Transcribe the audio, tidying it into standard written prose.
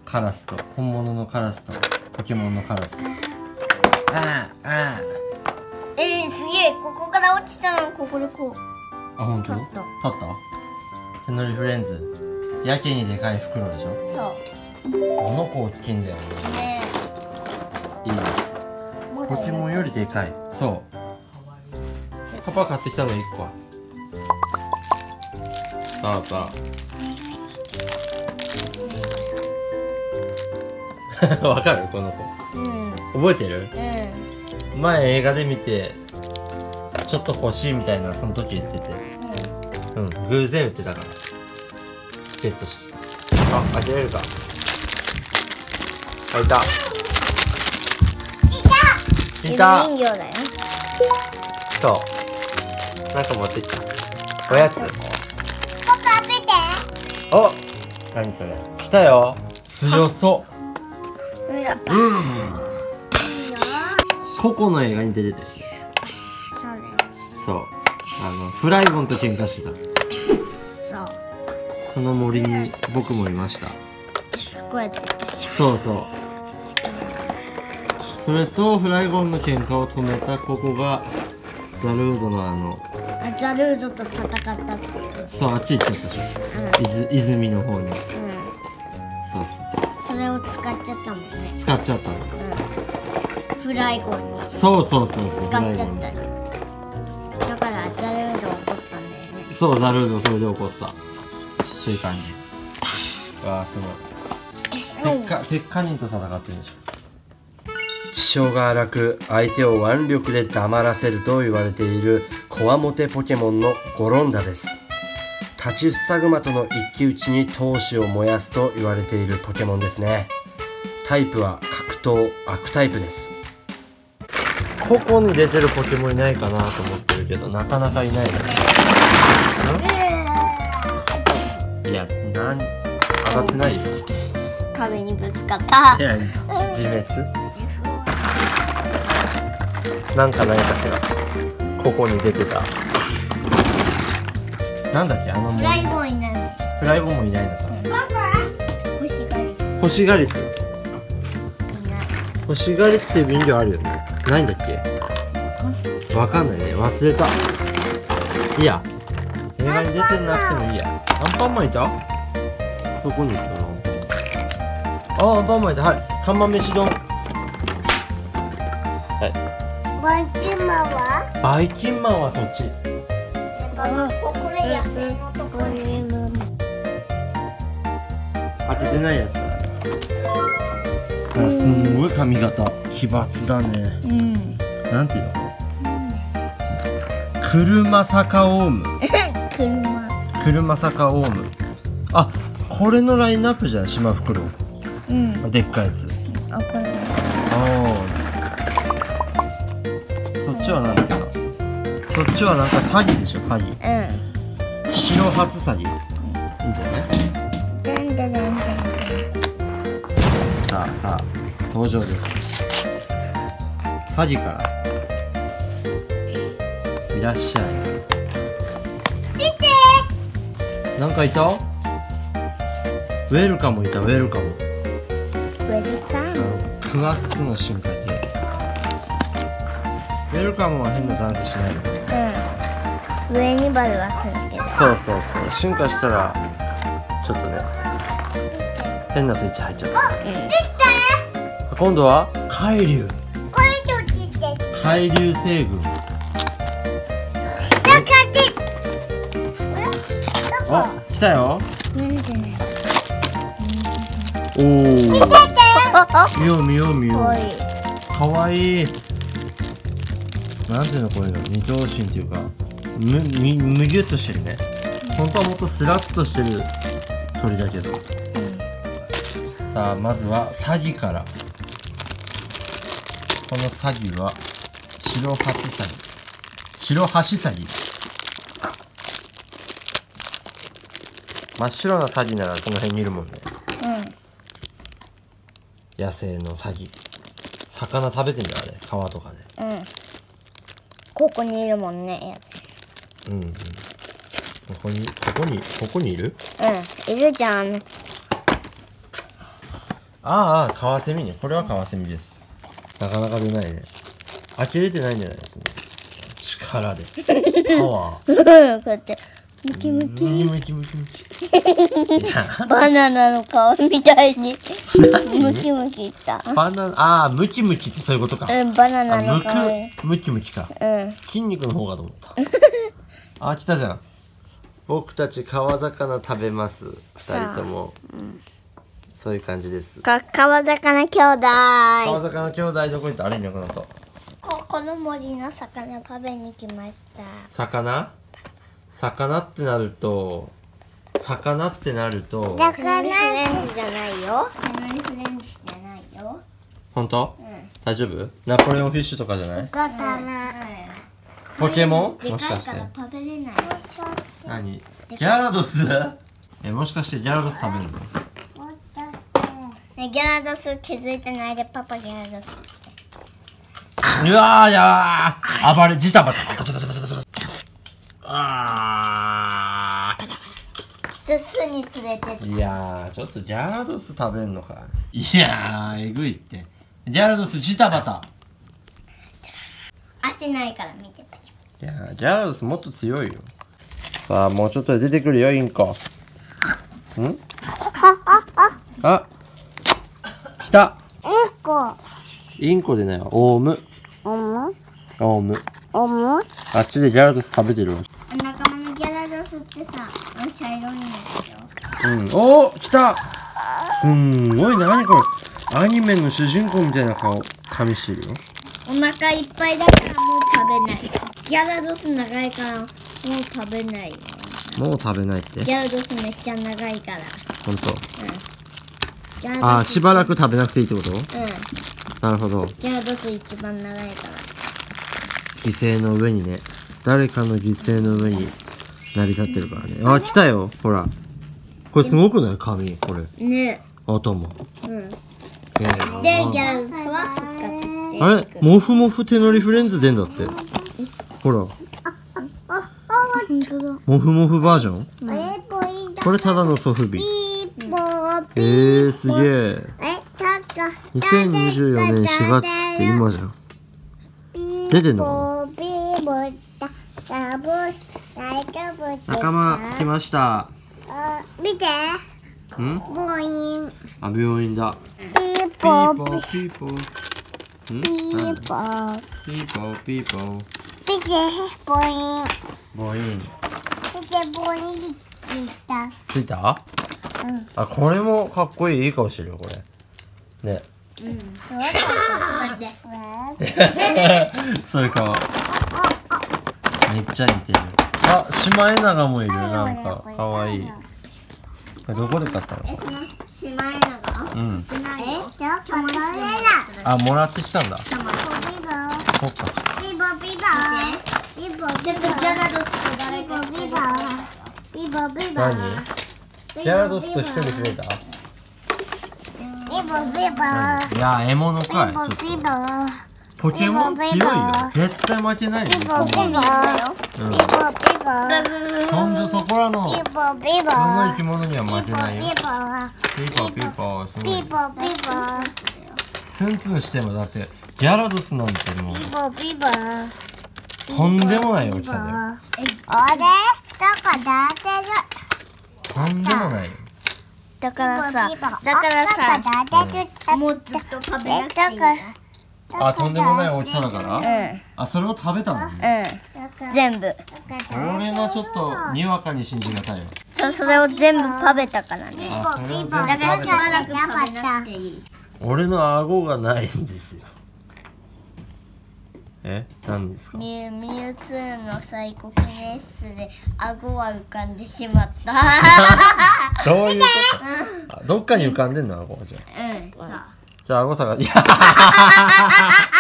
カラスと本物のカラスとポケモンのカラス。ああ。 すげえ、ここから落ちたの、ここでこう。 あ、本当？立った？手乗りフレンズ。やけにでかい袋でしょ？ そう。 この子大きいんだよね。いいね。ポケモンよりでかい。そう。パパ買ってきたの1個は。さあさあ。わかる？この子。覚えてる？前映画で見てちょっと欲しいみたいなその時言ってて、偶然売ってたからゲットしてきた。あ、開けれるか。開いた。いた。 人形だよ。 そう。なんか持ってきた。おやつ。 パパ見て。 お、何それ。来たよ。強そう。ココの映画に出てたよ。そう。フライゴンと喧嘩してた。その森に僕もいました。 こうやって。 そうそう。それとフライゴンの喧嘩を止めたここがザルードのザルードと戦ったっていう。 そう、あっち行っちゃったでしょ。泉の方に。そうそうそう。 それを使っちゃったもんね。 使っちゃったの。 フライゴンに。 そうそう。 使っちゃったの。だからザルード怒ったんだよね。 そう、ザルードそれで怒った。そういう感じ。わあ、すごい。鉄火人と戦ってるでしょ。気性が荒く相手を腕力で黙らせると言われているコワモテポケモンのゴロンダです。立ちふさぐまとの一騎打ちに闘志を燃やすと言われているポケモンですね。タイプは格闘悪タイプです。ここに出てるポケモンいないかなと思ってるけどなかなかいないね。いや、当たってないよ。 壁にぶつかった。 いや、自滅。なんかないかしら。ここに出てた。なんだっけ、 フライゴンいない。 フライゴンもいないのさ。 星ガリス。 星ガリス。星ガリスっていう人形あるよね。ないんだっけ。わかんないね。忘れた。いいや。映画に出てなくてもいいや。アンパンマンいた？どこにいたの？あ、アンパンマンいた。はい。看板飯丼。はい。 バイキンマンは？ バイキンマンはそっち。 これ野生のとこに。 当ててないやつだ。すんごい髪型。奇抜だね。なんていうの？車坂オウム。車坂オウム。あ、これのラインナップじゃん、島袋。でっかいやつ。そっちは何ですか？そっちはなんか詐欺でしょ、詐欺。白髪詐欺。いいんじゃない？さあ登場です。詐欺からいらっしゃい。 見て。 なんかいた？ウェルカムいた。ウェルカム。クワッスの進化系。ウェルカムは変なダンスしないの？ 上にバルはするけど。 そう進化したらちょっとね変なスイッチ入っちゃった。今度は海流。海流星群。あ、来たよ。おお。見よう。かわいい。なんていうのこれの二頭身っていうかむぎゅっとしてるね。本当はもっとスラッとしてる鳥だけど。さあまずはサギから。このサギは白髪サギ。白端サギ。真っ白なサギならこの辺にいるもんね。野生のサギ。魚食べてみるあれ、川とかで。 ここにいるもんね。 ここにいる？ いるじゃん。 ああ、カワセミね。これはカワセミです。なかなか出ないね。呆れてないんじゃないですね。力で。パワー。 こうやってムキムキムキムキムキ。 バナナの皮みたいにムキムキいった。 バナナ、ああ、ムキムキってそういうことか。 バナナの皮。 ムキムキか。筋肉の方かと思った。あ、来たじゃん。僕たち川魚食べます。2人とも。そういう感じです。 川魚兄弟。 川魚兄弟どこ行った？あれいなくなった。 この森の魚食べに来ました。 魚ってなると魚フレンズじゃないよ。フレンズじゃないよ。 本当？大丈夫？ナポレオンフィッシュとかじゃない？ポケモン？もしかして。 食べれない。 何？ギャラドス？もしかしてギャラドス食べるの？ ギャラドス気づいてないでパパギャラドス。 うわーやー暴れジタバタ。 すに連れてって。 いやーちょっとギャラドス食べんのか。いやーえぐいって。ギャラドスジタバタ。 足ないから見て。 いやーギャラドスもっと強いよ。さあもうちょっとで出てくるよインコ。ん？あ来た。インコでないわ。オウム。あっちでギャラドス食べてるわ。 仲間のギャラドスってさ、茶色いんですよ。 おお来た。すんごい何これ。アニメの主人公みたいな髪してるよ。 お腹いっぱいだからもう食べない。ギャラドス長いからもう食べない。 もう食べないって。 ギャラドスめっちゃ長いから。 ほんと。あ、しばらく食べなくていいってこと？なるほど。 ギャラドス一番長いから。 犠牲の上にね。誰かの犠牲の上に成り立ってるからね。あ、来たよ。ほら。これすごくない？髪、これ。 ね。 頭。 で、ギャラドスは復活して。 あれモフモフ手乗りフレンズ出んだって。ほら。モフモフバージョン？これただのソフビ。すげえ。2024年4月って今じゃん。出てんの？仲間来ました。 見て。 病院。あ、病院だ。ピーポーピーポー。ピーポーピーポーピーポー。 見て母音。 母音。 見て母音ついた？あ、これもかっこいい顔してるよこれ。ね。そういう顔。めっちゃ似てる。あ、シマエナガもいる。なんかかわいい。これどこで買ったの？ シマエナガ？ あ、もらってきたんだ。そっかそっか。何？ギャラドスと一人増えた？いや、獲物かい。ちょっとポケモン強いよ。絶対負けないよ。そんじょそこらの普通の生き物には負けないよ。ピーポーピーポーすごい。ツンツンしてもだってギャラドスなんてもうとんでもない大きさだよ。とんでもないよ。 だからさ、もうずっと食べなくていい。 あ、とんでもない大きさだから？あ、それを食べたのね。 全部。 これがちょっとにわかに信じがたいよ。 そう、それを全部食べたからね。 あ、それを全部だからしばらく食べなくていい。 俺の顎がないんですよ。何ですか？ ミュウツーのサイコキネシスで顎は浮かんでしまった。 どういうこと？どっかに浮かんでんの顎じゃ。 そう。 じゃあ顎探し。